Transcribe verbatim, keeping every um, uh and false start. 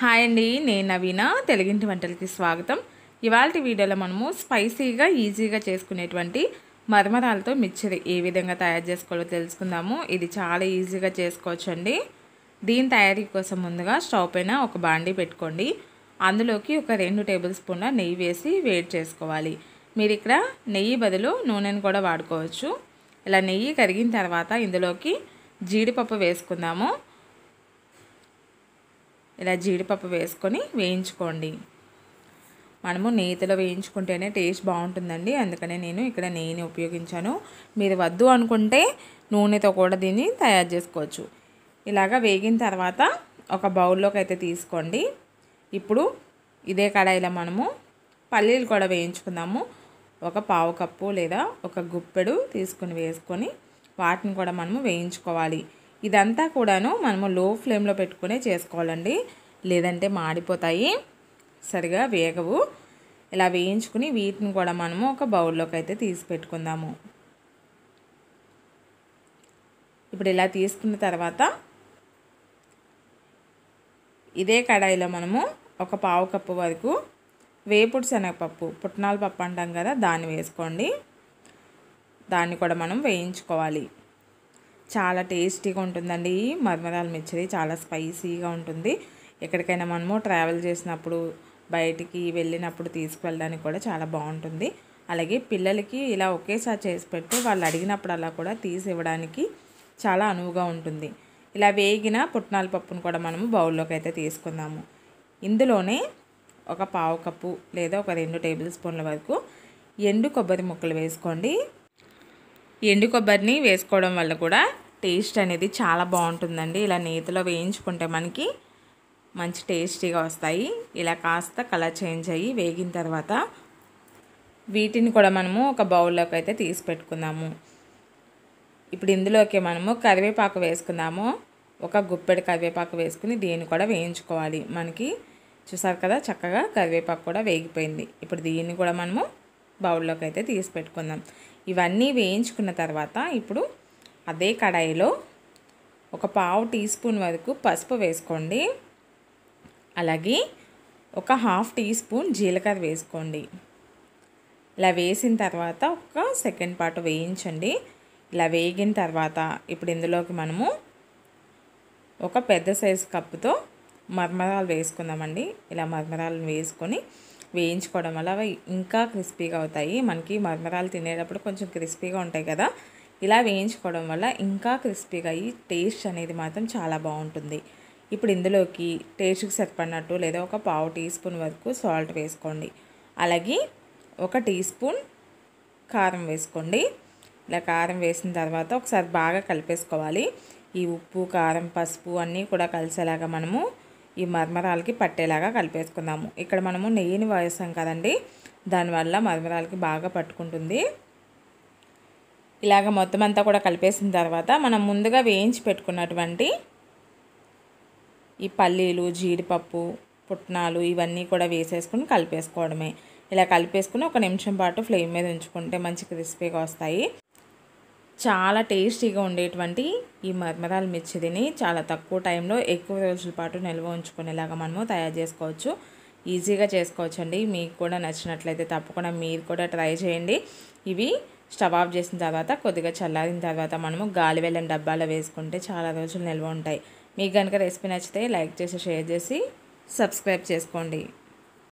Hi అండి, నేను నవీన. తెలుగింటి వంటలకి స్వాగతం. ఇవాల్టి వీడియోలో మనము స్పైసీగా ఈజీగా చేసుకునేటువంటి మరమరాలతో మిక్చర్ ఏ విధంగా తయారు చేసుకోవాలో తెలుసుకుందాము. ఇది చాలా ఈజీగా చేసుకోవచ్చండి. దీని తయారీ కోసం ముందుగా స్టవ్ పైన ఒక బాండీ పెట్టుకోండి. అందులోకి ఒక రెండు టేబుల్ స్పూన్ల నెయ్యి వేసి వేడి చేసుకోవాలి. మీరు ఇక్కడ నెయ్యి బదులు నూనెను కూడా వాడుకోవచ్చు. ఇలా నెయ్యి కరిగిన తర్వాత ఇందులోకి జీడిపప్పు వేసుకుందాము. ఇలా జీడిపప్పు వేసుకొని వేయించుకోండి. మనము నెయ్యిలో వేయించుకుంటేనే టేస్ట్ బాగుంటుందండి. అందుకనే నేను ఇక్కడ నెయ్యిని ఉపయోగించాను. మీరు వద్దు అనుకుంటే నూనెతో కూడా దీన్ని తయారు చేసుకోవచ్చు. ఇలాగా వేగిన తర్వాత ఒక బౌల్లోకి అయితే తీసుకోండి. ఇప్పుడు ఇదే కడాయిలో మనము పల్లీలు కూడా వేయించుకుందాము. ఒక పావు కప్పు లేదా ఒక గుప్పెడు తీసుకుని వేసుకొని వాటిని కూడా మనము వేయించుకోవాలి. ఇదంతా కూడాను మనము లో ఫ్లేమ్లో పెట్టుకునే చేసుకోవాలండి, లేదంటే మాడిపోతాయి, సరిగా వేగవు. ఇలా వేయించుకుని వీటిని కూడా మనము ఒక బౌల్లోకి అయితే తీసి పెట్టుకుందాము. ఇప్పుడు ఇలా తీసుకున్న తర్వాత ఇదే కడాయిలో మనము ఒక పావు కప్పు వరకు వేపుడు శనగపప్పు, పుట్నాల పప్పు అంటాం కదా, దాన్ని వేసుకోండి. దాన్ని కూడా మనం వేయించుకోవాలి. చాలా టేస్టీగా ఉంటుందండి. మరమరాల మిర్చి చాలా స్పైసీగా ఉంటుంది. ఎక్కడికైనా మనము ట్రావెల్ చేసినప్పుడు, బయటికి వెళ్ళినప్పుడు తీసుకువెళ్ళడానికి కూడా చాలా బాగుంటుంది. అలాగే పిల్లలకి ఇలా ఒకేసారి చేసి పెడితే వాళ్ళు అడిగినప్పుడు అలా కూడా తీసి ఇవ్వడానికి చాలా అనువుగా ఉంటుంది. ఇలా వేగిన పుట్నాల పప్పును కూడా మనము బౌల్లోకి అయితే తీసుకుందాము. ఇందులోనే ఒక పావు కప్పు లేదా ఒక రెండు టేబుల్ స్పూన్ల వరకు ఎండు కొబ్బరి ముక్కలు వేసుకోండి. ఎండు కొబ్బరిని వేసుకోవడం వల్ల కూడా టేస్ట్ అనేది చాలా బాగుంటుందండి. ఇలా నేతిలో వేయించుకుంటే మనకి మంచి టేస్టీగా వస్తాయి. ఇలా కాస్త కలర్ చేంజ్ అయ్యి వేగిన తర్వాత వీటిని కూడా మనము ఒక బౌల్లోకి అయితే తీసి పెట్టుకుందాము. ఇప్పుడు ఇందులోకి మనము కరివేపాకు వేసుకుందాము. ఒక గుప్పెడు కరివేపాకు వేసుకుని దీన్ని కూడా వేయించుకోవాలి. మనకి చూసారు కదా, చక్కగా కరివేపాకు కూడా వేగిపోయింది. ఇప్పుడు దీన్ని కూడా మనము బౌల్లోకి అయితే తీసి పెట్టుకుందాం. ఇవన్నీ వేయించుకున్న తర్వాత ఇప్పుడు అదే కడాయిలో ఒక పావు టీ స్పూన్ వరకు పసుపు వేసుకోండి. అలాగే ఒక హాఫ్ టీ స్పూన్ జీలకర్ర వేసుకోండి. ఇలా వేసిన తర్వాత ఒక సెకండ్ పాటు వేయించండి. ఇలా వేగిన తర్వాత ఇప్పుడు ఇందులోకి మనము ఒక పెద్ద సైజు కప్పుతో మరమరాలు వేసుకుందామండి. ఇలా మరమరాలను వేసుకొని వేయించుకోవడం వల్ల అవి ఇంకా క్రిస్పీగా అవుతాయి. మనకి మరమరాలు తినేటప్పుడు కొంచెం క్రిస్పీగా ఉంటాయి కదా, ఇలా వేయించుకోవడం వల్ల ఇంకా క్రిస్పీగా అయ్యి టేస్ట్ అనేది మాత్రం చాలా బాగుంటుంది. ఇప్పుడు ఇందులోకి టేస్ట్కి సరిపడినట్టు లేదా ఒక పావు టీ స్పూన్ వరకు సాల్ట్ వేసుకోండి. అలాగే ఒక టీ స్పూన్ కారం వేసుకోండి. ఇలా కారం వేసిన తర్వాత ఒకసారి బాగా కలిపేసుకోవాలి. ఈ ఉప్పు, కారం, పసుపు అన్నీ కూడా కలిసేలాగా మనము ఈ మరమరాలకి పట్టేలాగా కలిపేసుకుందాము. ఇక్కడ మనము నెయ్యిని వేసాం కదండి, దానివల్ల మరమరాలకి బాగా పట్టుకుంటుంది. ఇలాగ మొత్తం అంతా కూడా కలిపేసిన తర్వాత మనం ముందుగా వేయించి పెట్టుకున్నటువంటి ఈ పల్లీలు, జీడిపప్పు, పుట్నాలు ఇవన్నీ కూడా వేసేసుకుని కలిపేసుకోవడమే. ఇలా కలిపేసుకుని ఒక నిమిషం పాటు ఫ్లేమ్ మీద ఉంచుకుంటే మంచి క్రిస్పీగా వస్తాయి. చాలా టేస్టీగా ఉండేటువంటి ఈ మరమరాల మిర్చిని చాలా తక్కువ టైంలో ఎక్కువ రోజుల పాటు నిల్వ ఉంచుకునేలాగా మనము తయారు చేసుకోవచ్చు. ఈజీగా చేసుకోవచ్చు అండి. మీకు కూడా నచ్చినట్లయితే తప్పకుండా మీరు కూడా ట్రై చేయండి. ఇవి స్టవ్ ఆఫ్ చేసిన తర్వాత కొద్దిగా చల్లారిన తర్వాత మనము గాలి వెళ్ళని డబ్బాలో వేసుకుంటే చాలా రోజులు నిల్వ ఉంటాయి. మీకు కనుక రెసిపీ నచ్చితే లైక్ చేసి, షేర్ చేసి, సబ్స్క్రైబ్ చేసుకోండి.